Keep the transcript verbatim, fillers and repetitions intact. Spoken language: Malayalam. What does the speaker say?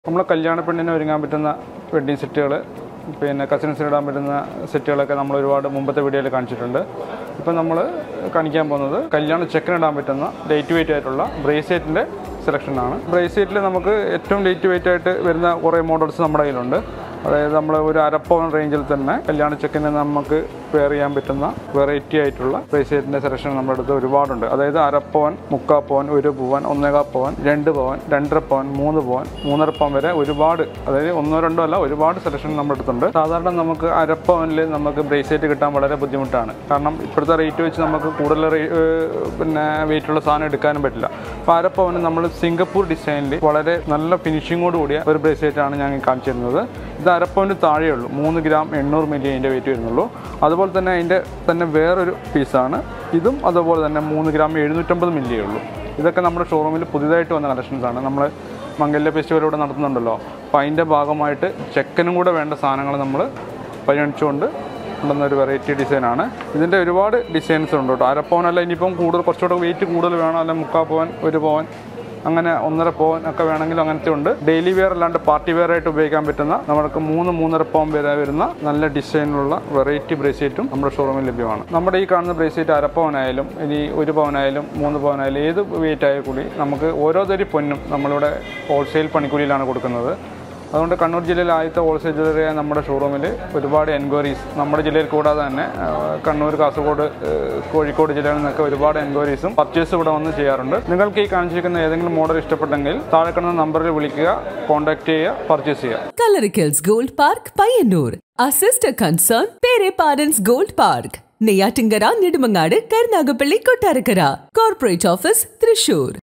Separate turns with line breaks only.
നമ്മൾ കല്യാണ പെണ്ണിനെ ഒരുങ്ങാൻ പറ്റുന്ന വെഡ്ഡിങ് സെറ്റുകൾ പിന്നെ കസിൻസിന് ഇടാൻ പറ്റുന്ന സെറ്റുകളൊക്കെ നമ്മൾ ഒരുപാട് മുമ്പത്തെ വീഡിയോയിൽ കാണിച്ചിട്ടുണ്ട്. ഇപ്പം നമ്മൾ കാണിക്കാൻ പോകുന്നത് കല്യാണ ചെക്കനിടാൻ പറ്റുന്ന ലൈറ്റ് വെയിറ്റ് ആയിട്ടുള്ള ബ്രേസ്ലെറ്റിൻ്റെ സെലക്ഷനാണ്. ബ്രേസ്ലെറ്റിൽ നമുക്ക് ഏറ്റവും ലൈറ്റ് വെയിറ്റ് ആയിട്ട് വരുന്ന കുറേ മോഡൽസ് നമ്മുടെ കയ്യിലുണ്ട്. അതായത് നമ്മൾ ഒരു അരപ്പവൻ റേഞ്ചിൽ തന്നെ കല്യാണ ചെക്കനെ നമുക്ക് വെയർ ചെയ്യാൻ പറ്റുന്ന വെറൈറ്റി ആയിട്ടുള്ള ബ്രേസ്ലെറ്റിൻ്റെ സെലക്ഷൻ നമ്മുടെ അടുത്ത് ഒരുപാടുണ്ട്. അതായത് അരപ്പവൻ, മുക്കാൽ പവൻ, ഒരു പവൻ, ഒന്നേകാൽ പവൻ, രണ്ട് പവൻ, രണ്ടര പവൻ, മൂന്ന് പവൻ, മൂന്നര പവൻ വരെ ഒരുപാട്, അതായത് ഒന്നോ രണ്ടോ അല്ല ഒരുപാട് സെലക്ഷൻ നമ്മുടെ അടുത്തുണ്ട്. സാധാരണ നമുക്ക് അരപ്പവനിൽ നമുക്ക് ബ്രേസ്ലെറ്റ് കിട്ടാൻ വളരെ ബുദ്ധിമുട്ടാണ്. കാരണം ഇപ്പോഴത്തെ റേറ്റ് വെച്ച് നമുക്ക് കൂടുതൽ പിന്നെ വെയിറ്റുള്ള സാധനം എടുക്കാനും പറ്റില്ല. അപ്പോൾ അരപ്പവന് നമ്മൾ സിംഗപ്പൂർ ഡിസൈനിൽ വളരെ നല്ല ഫിനിഷിങ്ങോട് കൂടിയ ഒരു ബ്രേസ്ലെറ്റാണ് ഞാൻ കാണിച്ചിരുന്നത്. ഇത് അരപ്പവന് താഴെയുള്ളൂ, മൂന്ന് ഗ്രാം എണ്ണൂറ് മില്ലി അതിൻ്റെ വെയിറ്റ് വരുന്നുള്ളൂ. അതുപോലെ തന്നെ അതിൻ്റെ തന്നെ വേറൊരു പീസാണ് ഇതും. അതുപോലെ തന്നെ മൂന്ന് ഗ്രാം എഴുന്നൂറ്റമ്പത് മില്ലിയേ ഉള്ളൂ. ഇതൊക്കെ നമ്മുടെ ഷോറൂമിൽ പുതിയതായിട്ട് വന്ന കളക്ഷൻസാണ്. നമ്മൾ മംഗല്യ ഫെസ്റ്റിവൽ ഇവിടെ നടത്തുന്നുണ്ടല്ലോ, അപ്പോൾ അതിൻ്റെ ഭാഗമായിട്ട് ചെക്കനും കൂടെ വേണ്ട സാധനങ്ങൾ നമ്മൾ പരിഗണിച്ചുകൊണ്ട് ഉണ്ടെന്ന ഒരു വെറൈറ്റി ഡിസൈനാണ്. ഇതിൻ്റെ ഒരുപാട് ഡിസൈൻസ് ഉണ്ട് കേട്ടോ. അരപ്പവനല്ല, ഇനിയിപ്പം കൂടുതൽ കുറച്ചുകൂടെ വെയിറ്റ് കൂടുതൽ വേണം, അല്ലെങ്കിൽ മുക്കാൽ പവൻ, ഒരു പവൻ, അങ്ങനെ ഒന്നര പവൻ ഒക്കെ വേണമെങ്കിൽ അങ്ങനത്തെ ഉണ്ട്. ഡെയിലി വെയർ അല്ലാണ്ട് പാർട്ടി വെയർ ആയിട്ട് ഉപയോഗിക്കാൻ പറ്റുന്ന നമ്മൾക്ക് മൂന്ന് മൂന്നര പവൻ വരെ വരുന്ന നല്ല ഡിസൈനിലുള്ള വെറൈറ്റി ബ്രേസ്ലെറ്റും നമ്മുടെ ഷോറൂമിൽ ലഭ്യമാണ്. നമ്മുടെ ഈ കാണുന്ന ബ്രേസ്ലെറ്റ് അരപ്പവനായാലും ഇനി ഒരു പവനായാലും മൂന്ന് പവനായാലും ഏത് വെയിറ്റ് ആയ കൂടി നമുക്ക് ഓരോ തരി പൊന്നും നമ്മളിവിടെ ഹോൾസെയിൽ പണിക്കൂലിയിലാണ് കൊടുക്കുന്നത്. അതുകൊണ്ട് കണ്ണൂർ ജില്ലയിൽ ആദ്യത്തെ ഹോൾസെയിൽ ജ്വല്ലറിയായ നമ്മുടെ ഷോറൂമിൽ ഒരുപാട് എൻക്വയറീസ്, നമ്മുടെ ജില്ലയിൽ കൂടാതെ തന്നെ കണ്ണൂർ, കാസർഗോഡ്, കോഴിക്കോട് ജില്ലയിൽ നിന്നൊക്കെ ഒരുപാട് എൻക്വയറീസും പർച്ചേസ് ഇവിടെ വന്ന് ചെയ്യാറുണ്ട്. നിങ്ങൾക്ക് ഈ കാണിച്ചിരിക്കുന്ന ഏതെങ്കിലും മോഡൽ ഇഷ്ടപ്പെട്ടെങ്കിൽ താഴെ കാണുന്ന നമ്പറിൽ വിളിക്കുക, കോൺടാക്ട് ചെയ്യുക, പർച്ചേസ് ചെയ്യുക.
Kalarickals gold park Payyanur. Our sister concern Pere Parents Gold Park. Neyyattinkara, Nedumangad, Karunagappally, Kottarakkara. Corporate office Thrissur.